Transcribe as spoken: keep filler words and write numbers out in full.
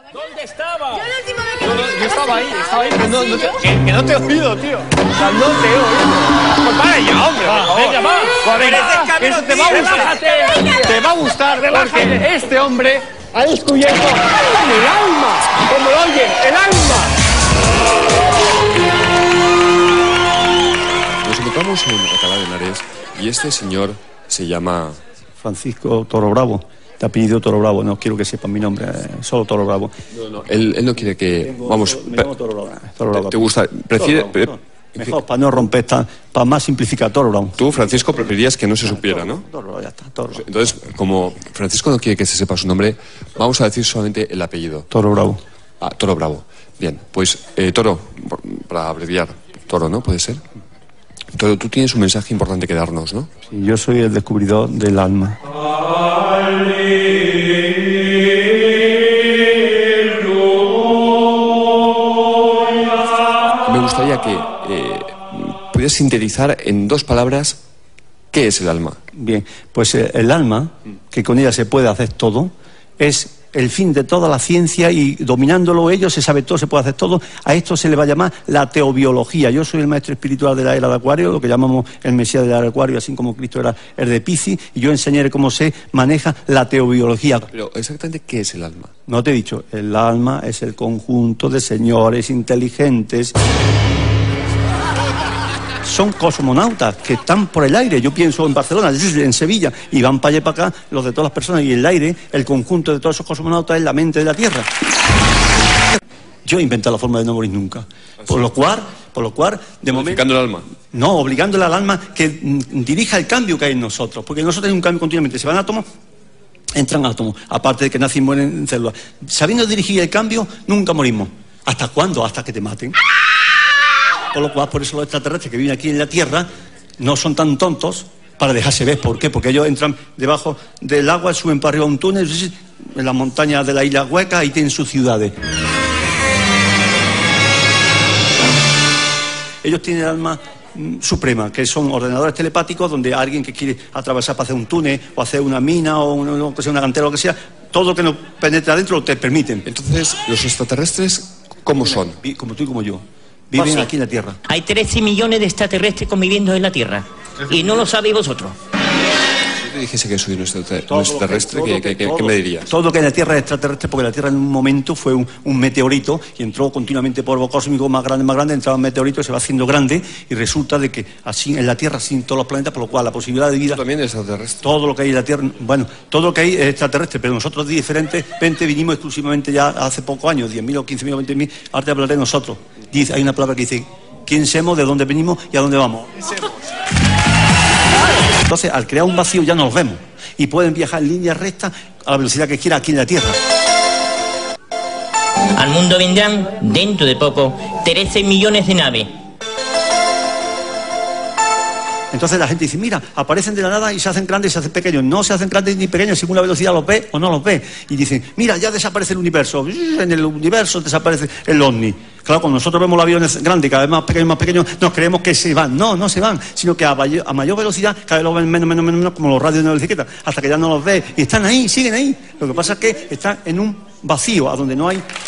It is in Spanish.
¿Dónde estaba? Yo la última vez que... No, no, yo estaba ahí, estaba ahí, pero no, no te, ¿Sí, que, que no te he oído, tío. O sea, no te he oído. Pues para ya, hombre. Va, venga, va. Pues venga, eso te va a gustar. Relájate. Te va a gustar, porque este hombre ha descubierto el alma. Como lo oyen, el alma. Nos encontramos en Alcalá de Henares y este señor se llama... Francisco Toro Bravo. De apellido Toro Bravo, no quiero que sepan mi nombre, eh, solo Toro Bravo. No, no, él, él no quiere que... Tengo, vamos, me llamo Toro Bravo. Toro Bravo. ¿Te gusta? Prefiere... Toro Bravo, no. Mejor, para no romper, esta, para más simplificar, Toro Bravo. Tú, Francisco, preferirías que no se supiera, ¿no? Toro Bravo, ya está, Toro Bravo. Entonces, como Francisco no quiere que se sepa su nombre, vamos a decir solamente el apellido. Toro Bravo. Ah, Toro Bravo. Bien, pues, eh, Toro, para abreviar, Toro, ¿no? ¿Puede ser? Toro, tú tienes un mensaje importante que darnos, ¿no? Sí, yo soy el descubridor del alma. Me gustaría que eh, pudieras sintetizar en dos palabras qué es el alma. Bien, pues eh, el alma, que con ella se puede hacer todo, es el fin de toda la ciencia y dominándolo ellos se sabe todo, se puede hacer todo. A esto se le va a llamar la teobiología. Yo soy el maestro espiritual de la era de Acuario, lo que llamamos el Mesías de la era de Acuario, así como Cristo era el de Piscis, y yo enseñaré cómo se maneja la teobiología. Pero exactamente qué es el alma. No te he dicho, el alma es el conjunto de señores inteligentes. Son cosmonautas que están por el aire. Yo pienso en Barcelona, en Sevilla, y van para allá y para acá los de todas las personas. Y el aire, el conjunto de todos esos cosmonautas es la mente de la Tierra. Yo he inventado la forma de no morir nunca. Por lo cual, por lo cual, de momento... Modificando el alma. No, obligándole al alma que mm, dirija el cambio que hay en nosotros. Porque nosotros tenemos un cambio continuamente. Se van átomos, entran átomos. Aparte de que nacen y mueren en células. Sabiendo dirigir el cambio, nunca morimos. ¿Hasta cuándo? Hasta que te maten. Por lo cual, por eso los extraterrestres que viven aquí en la Tierra no son tan tontos para dejarse ver. ¿Por qué? Porque ellos entran debajo del agua, suben para arriba a un túnel, en las montañas de la isla Hueca, y tienen sus ciudades. Ellos tienen el alma mm, suprema, que son ordenadores telepáticos, donde alguien que quiere atravesar para hacer un túnel, o hacer una mina, o una, o sea, una cantera, o lo que sea, todo lo que nos penetra adentro te permiten. Entonces, ¿los extraterrestres cómo son? Como tú y como yo. Viven sí. aquí en la Tierra. Hay trece millones de extraterrestres conviviendo en la Tierra. Y no lo sabéis vosotros. Si te dijese que soy un extraterrestre, ¿qué, qué, qué, ¿qué me dirías? Todo lo que hay en la Tierra es extraterrestre, porque la Tierra en un momento fue un, un meteorito y entró continuamente polvo cósmico más grande, más grande, entraba un meteorito y se va haciendo grande, y resulta de que así en la Tierra, así en todos los planetas, por lo cual la posibilidad de vida... ¿Tú también eres extraterrestre? Todo lo que hay en la Tierra, bueno, todo lo que hay es extraterrestre, pero nosotros diferentemente vinimos exclusivamente ya hace pocos años, diez mil o quince mil o veinte mil, ahora te hablaré de nosotros. Dice, hay una palabra que dice, ¿quién somos, de dónde venimos y a dónde vamos? Entonces, al crear un vacío ya nos vemos y pueden viajar en línea recta a la velocidad que quiera aquí en la Tierra. Al mundo vendrán, dentro de poco, trece millones de naves. Entonces la gente dice, mira, aparecen de la nada y se hacen grandes y se hacen pequeños. No se hacen grandes ni pequeños según la velocidad los ve o no los ve. Y dicen, mira, ya desaparece el universo. En el universo desaparece el ovni. Claro, cuando nosotros vemos los aviones grandes, cada vez más pequeños, más pequeños, nos creemos que se van. No, no se van, sino que a mayor, a mayor velocidad cada vez los ven menos, menos, menos, menos, como los radios de una bicicleta, hasta que ya no los ves. Y están ahí, siguen ahí. Lo que pasa es que están en un vacío, a donde no hay